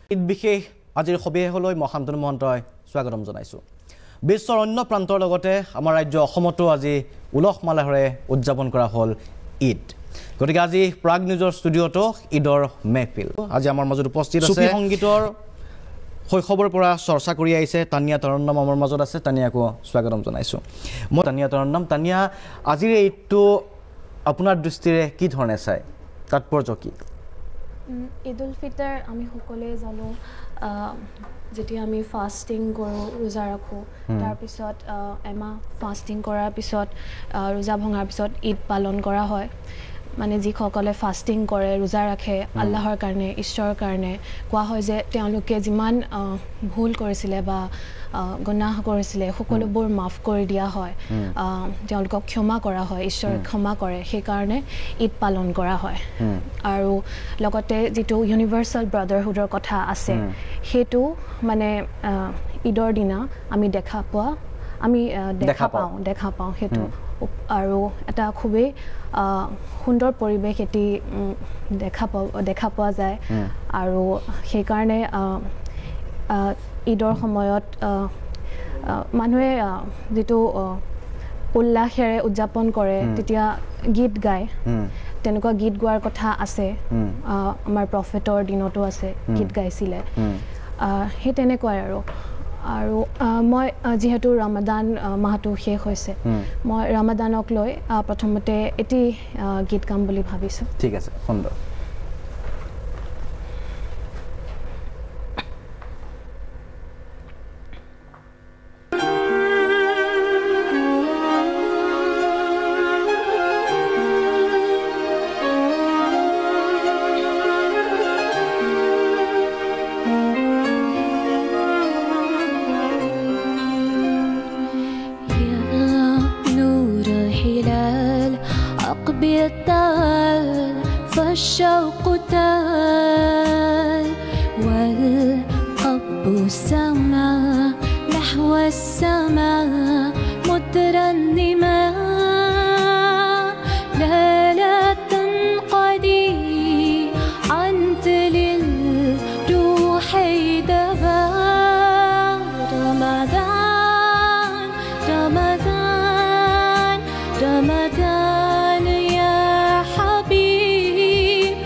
ঈদ বিশেষ আজিৰ সবিশেষলৈ মই শান্তনু মহন্তই স্বাগতম জনাইছোঁ বিশ্বৰ অন্য প্ৰান্তৰ লগতে আমাৰ ৰাজ্য অসমতো আজি উলহ মালহেৰে উদযাপন কৰা হ'ল ঈদ গতিকে আজি প্ৰাগ নিউজৰ ষ্টুডিঅ'টো ঈদৰ মেহফিল আজি আমাৰ মাজত উপস্থিত আছে সুফি সংগীতৰ শৈশৱৰ পৰা চৰ্চা কৰি আহিছে তানিয়া তৰন্নম আমাৰ মাজত আছে তানিয়াকো স্বাগতম জনাইছোঁ মই তানিয়া তৰন্নম তানিয়া আজিৰ ঈদটো আপোনাৰ দৃষ্টিৰে কি ধৰণে চাই তাৎপৰ্য কি ঈদ উল ফিতৰ আমি সকলোৱে জানো যেতিয়া আমি ফাষ্টিং কৰোঁ ৰোজা ৰাখোঁ তাৰপিছত এমাহ ফাষ্টিং কৰাৰ পিছত ৰোজা ভঙাৰ পিছত ঈদ পালন কৰা হয় মানে যিসকলে ফাষ্টিং কৰে ৰোজা ৰাখে আল্লাহৰ কাৰণে ঈশ্বৰৰ কাৰণে কোৱা হয় যে তেওঁলোকে যিমান ভুল কৰিছিলে বা গুনাহ কৰিছিলে সকলোবোৰ মাফ কৰি দিয়া হয় তেওঁলোকক ক্ষমা কৰা হয় ঈশ্বৰে ক্ষমা কৰে সেইকাৰণে ঈদ পালন কৰা হয় আৰু লগতে যিটো ইউনিভাৰ্চেল ব্ৰাদাৰহুডৰ কথা আছে সেইটো মানে ঈদৰ দিনা আমি দেখা পাওঁ সেইটো আৰু এটা খুবেই সুন্দৰ পৰিৱেশ এটি দেখা পোৱা যায় আৰু সেইকাৰণে ঈদৰ সময়ত মানুহে যিটো উল্লাসেৰে উদযাপন কৰে তেতিয়া গীত গায় তেনেকুৱা গীত গোৱাৰ কথা আছে আমাৰ প্ৰফেটৰ দিনতো আছে গীত গাইছিলে সেই তেনেকুৱাই আৰু মই যিহেতু ৰমাদান মাহটো শেষ হৈছে মই ৰমাদানক লৈ প্ৰথমতে এটি গীত গাম বুলি ভাবিছোঁ ঠিক আছে সুন্দৰ فالشوق تال والقلب سما نحو السماء مترنما لا تنقضي عنت للروح دبا رمضان رمضان رمضان يا حبيب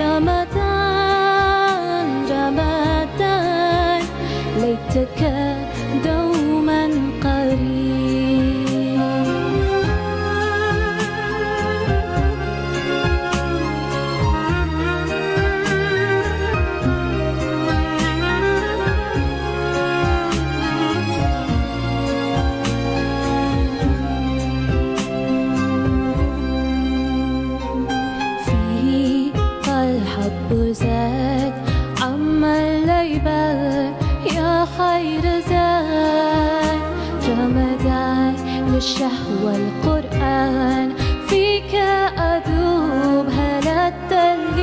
رمضان رمضان ليتك دوما قريب زاد عما الليبال يا خير زاد رمضان للشهوة القرآن فيك أذوب هلت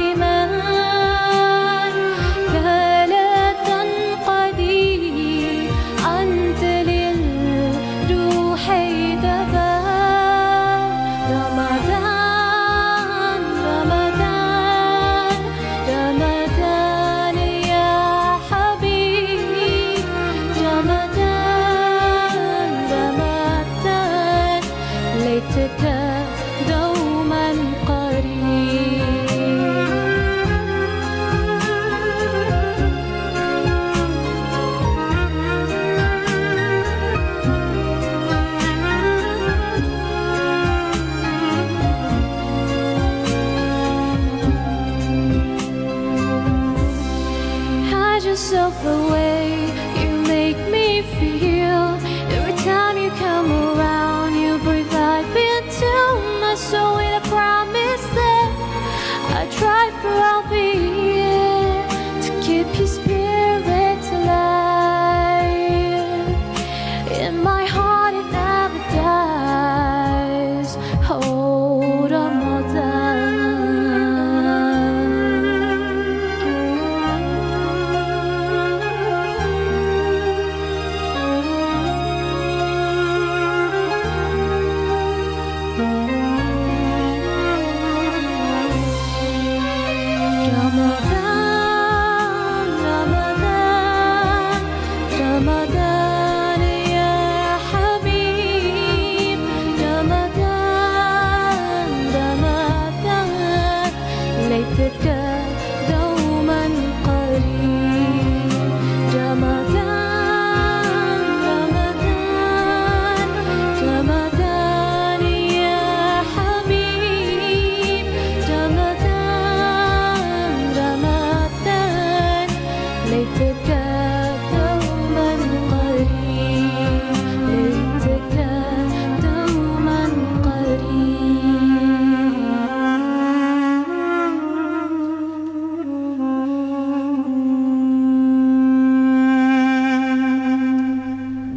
اللمان لا تنقضي أنت للروح دبا رمضان رمضان رمضان يا حبيبي رمضان رمضان ليتك دوما قريب Hide yourself away, you make me feel. Every time you come around, you breathe life into my soul with a promise that I try throughout the year to keep your spirit alive. In my heart it never dies. Hold on more time.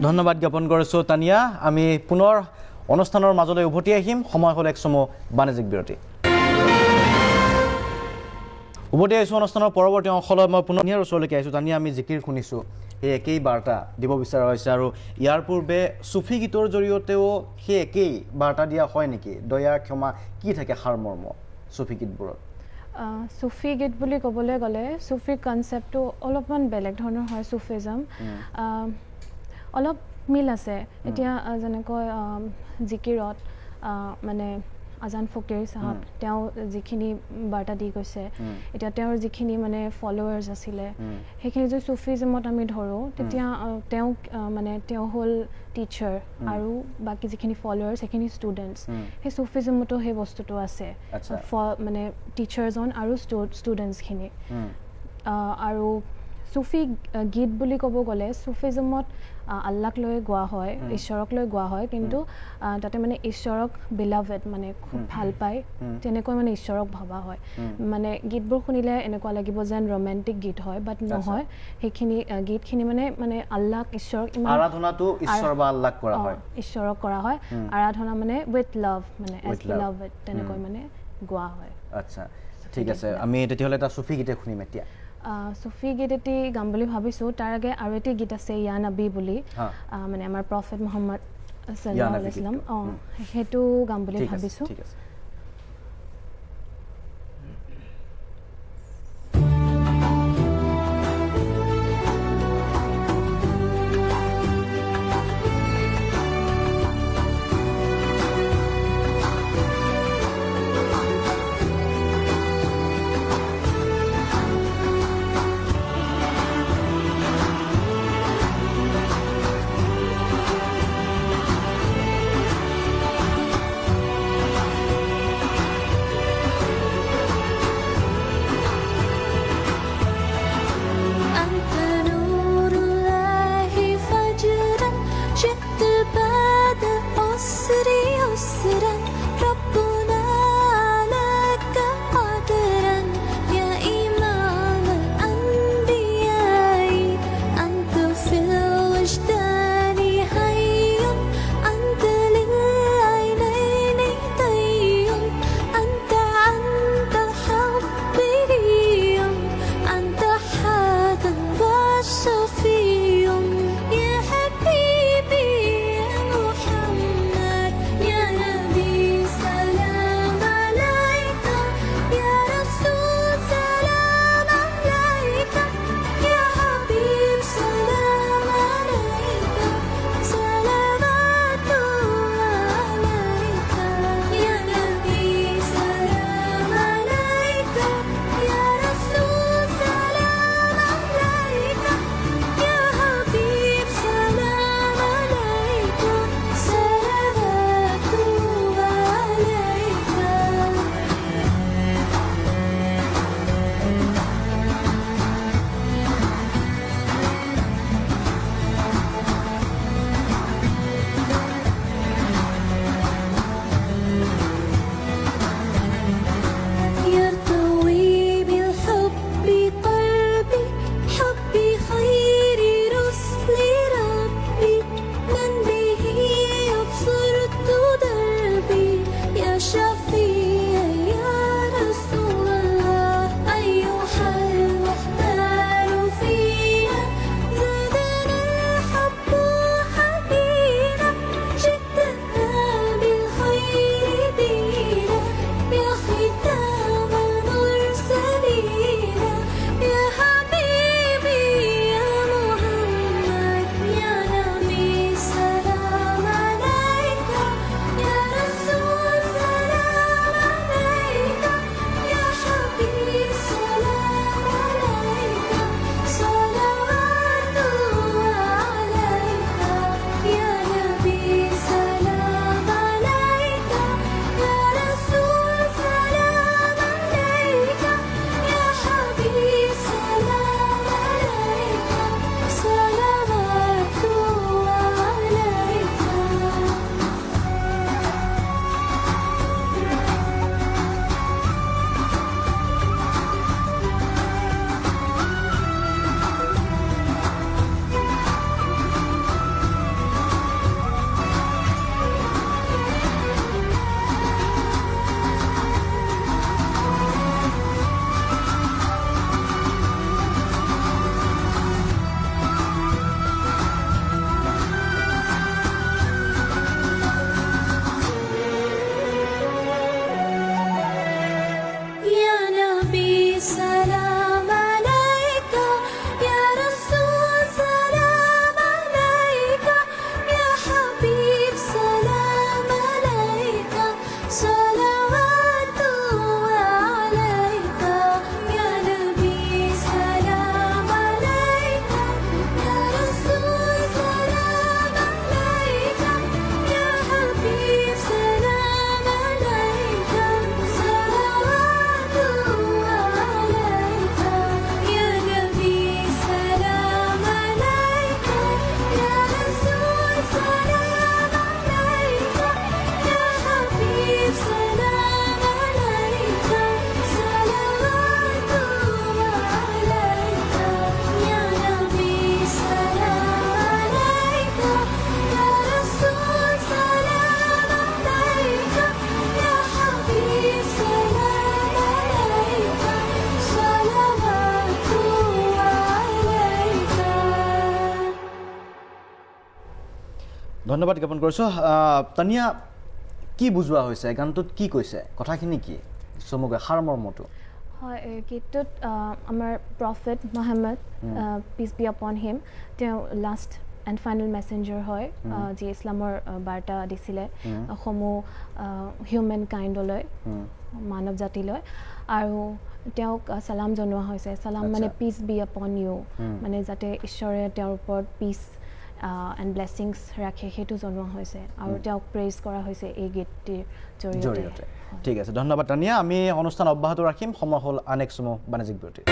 ধন্যবাদ জ্ঞাপন কৰিছোঁ তানিয়া আমি পুনৰ অনুষ্ঠানৰ মাজলৈ উভতি আহিম সময় হ'ল এক চমু বাণিজ্যিক বিৰতি উভতি আহিছোঁ অনুষ্ঠানৰ পৰৱৰ্তী অংশলৈ মই পুনৰ ইয়াৰ ওচৰলৈকে আহিছোঁ তানিয়া আমি জিকিৰ শুনিছোঁ এই একেই বাৰ্তা দিব বিচৰা হৈছে আৰু ইয়াৰ পূৰ্বে চুফি গীতৰ জৰিয়তেও সেই একেই বাৰ্তা দিয়া হয় নেকি দয়া ক্ষমা কি থাকে সাৰমৰ্ম চুফি গীতবোৰত চুফি গীত বুলি ক'বলৈ গ'লে চুফি কনচেপ্টটো অলপমান বেলেগ ধৰণৰ হয় চুফিজম অলপ মিল আছে এতিয়া যেনেকৈ জিকিৰত মানে আজান ফকীৰ সাহেব তেওঁ যিখিনি বাৰ্তা দি গৈছে এতিয়া তেওঁৰ যিখিনি মানে ফলোৱাৰ্ছ আছিলে সেইখিনি যদি চুফিজমত আমি ধৰোঁ তেতিয়া তেওঁ মানে তেওঁ হ'ল টিচাৰ আৰু বাকী যিখিনি ফলোৱাৰ্ছ সেইখিনি ষ্টুডেণ্টছ সেই চুফিজমতো সেই বস্তুটো আছে মানে টিচাৰজন আৰু ষ্টুডেণ্টছখিনি আৰু চুফি গীত বুলি ক'ব গ'লে চুফিজমত আল্লাহক লৈ গোৱা হয় ঈশ্বৰক লৈ গোৱা হয় কিন্তু তাতে মানে ঈশ্বৰক বিলাভেড মানে খুব ভাল পায় তেনেকৈ মানে ঈশ্বৰক ভাবা হয় মানে গীতবোৰ শুনিলে এনেকুৱা লাগিব যেন ৰোমেণ্টিক গীত হয় বাট নহয় সেইখিনি গীতখিনি মানে আল্লাহক ঈশ্বৰক আৰাধনাটো ঈশ্বৰ বা আল্লাহক কৰা হয় ঈশ্বৰক কৰা হয় আৰাধনা মানে উইথ লাভ মানে এজ বিলাভেড তেনেকৈ মানে গোৱা হয় আচ্ছা ঠিক আছে আমি তেতিয়াহ'লে এটা চুফি গীতে শুনিম এতিয়া চুফি গীত এটি গাম বুলি ভাবিছোঁ তাৰ আগে আৰু এটি গীত আছে ইয়া নবী বুলি মানে আমাৰ প্ৰফেট মুহাম্মদ সাল্লাল্লাহু আলাইহি ওয়াসাল্লাম সেইটো গাম বুলি ভাবিছোঁ ধন্যবাদ জ্ঞাপন কৰিছোঁ তানিয়া কি বুজোৱা হৈছে গানটোত কি কৈছে কথাখিনি কি চমুকৈ সাৰমৰ্মটো হয় গীতটোত আমাৰ প্ৰফেট মুহাম্মদ পিছ বি আপন হিম তেওঁ লাষ্ট এণ্ড ফাইনেল মেছেঞ্জাৰ হয় যি ইছলামৰ বাৰ্তা দিছিলে সমূহ হিউমেন কাইণ্ডলৈ মানৱ জাতিলৈ আৰু তেওঁক সালাম জনোৱা হৈছে সালাম মানে পিছ বি আপন ইউ মানে যাতে ঈশ্বৰে তেওঁৰ ওপৰত পিছ এণ্ড ব্লেছিংছ ৰাখে সেইটো জনোৱা হৈছে আৰু তেওঁক প্ৰেইজ কৰা হৈছে এই গীতটিৰ জৰিয়তে ঠিক আছে ধন্যবাদ তানিয়া আমি অনুষ্ঠান অব্যাহত ৰাখিম সময় হ'ল আন এক সময় বাণিজ্যিক বিৰতি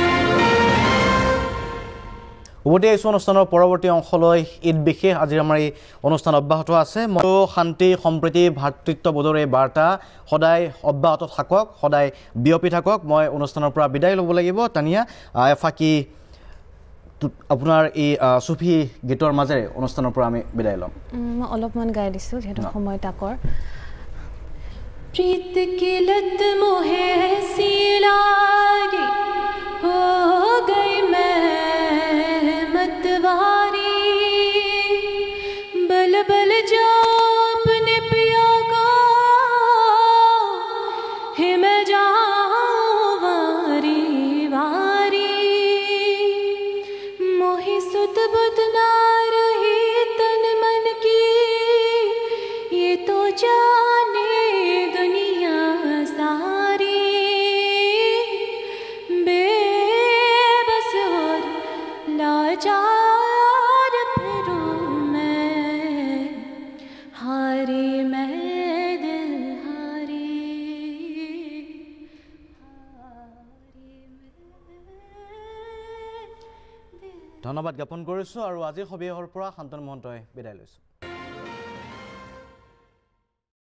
উভতি আহিছো অনুষ্ঠানৰ পৰৱৰ্তী অংশলৈ ঈদ বিশেষ আজি আমাৰ এই অনুষ্ঠান অব্যাহত আছে শান্তি সম্প্ৰীতি ভাতৃত্ববোধৰ এই বাৰ্তা সদায় অব্যাহত থাকক সদায় বিয়পি থাকক মই অনুষ্ঠানৰ পৰা বিদায় ল'ব লাগিব তানিয়া এফাকি আপোনাৰ এই সুফি গীতৰ মাজেৰে অনুষ্ঠানৰ পৰা আমি বিদায় ল'ম মই অলপমান গাই দিছোঁ যিহেতু সময় তাকৰ प्रीत की लत मोहे ऐसी लागी हो गई मैं मतवारी बल बल जाओ अपने पिया को है मैं जाऊं वारी वारी मोहि सुध बुध ना रही तन मन की ये तो जाने लाचार फिरूं मैं हारी मैं दिल हारी ধন্যবাদ জ্ঞাপন কৰিছোঁ আৰু আজিৰ সবিশেষৰ পৰা শান্তনু মহন্তই বিদায় লৈছোঁ